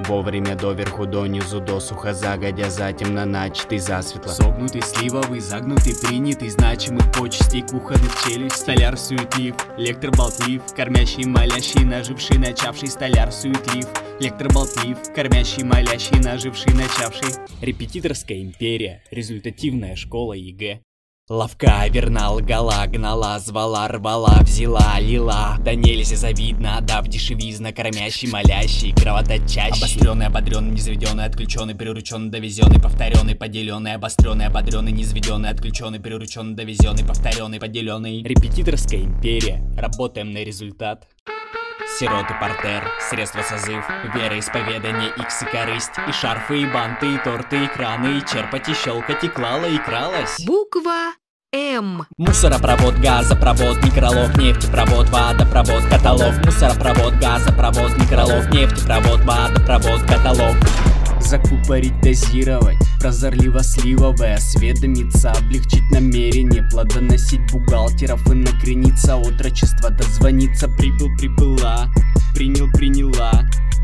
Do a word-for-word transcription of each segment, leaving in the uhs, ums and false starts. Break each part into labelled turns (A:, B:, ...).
A: вовремя, доверху, донизу, досуха, загодя, затем на начатый засветло.
B: Согнутый, сливовый, загнутый, принятый, значимых почестей, кухонных челюсть. Столяр суетлив, лектор болтлив, кормящий, молящий, наживший, начавший. Столяр суетлив, лектор болтлив, кормящий, молящий, наживший, начавший. Репетиторская империя, результативная школа ЕГЭ. Ловка, верна, лгала, гнала, звала, рвала, взяла, лила. Да нельзя завидно, отдав дешевизна, кормящий, молящий, кровоточащий. Обостренный, ободренный, низведенный, отключенный, прирученный, довезенный, повторенный, поделенный, обостренный, ободренный, низведенный, отключенный, прирученный, довезенный, повторенный, поделенный. Репетиторская империя, работаем на результат. Сироты, портер, средства созыв, вероисповедание, икс и корысть, и шарфы, и банты, и торты, и краны, и черпать, и щелкать, и клала, и кралась.
C: Буква М.
B: Мусоропровод, газопровод, некролог, нефтепровод, водопровод, каталог. Мусоропровод, газопровод, некролог, нефтепровод, водопровод, каталог. Закупорить, дозировать, прозорливо сливовое, осведомиться, облегчить намерение, плодоносить бухгалтеров и накрениться, отрочество, дозвониться, прибыл, прибыла, принял, приняла.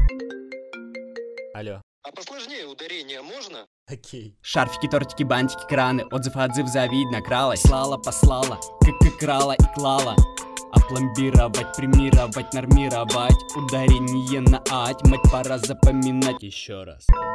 B: Алло.
D: А посложнее ударение можно?
B: Окей. Шарфики, тортики, бантики, краны, отзыв, отзыв, завидно, кралась, слала, послала, как и крала и клала. Опломбировать, премировать, нормировать, ударение на ать, мать, пора запоминать еще раз.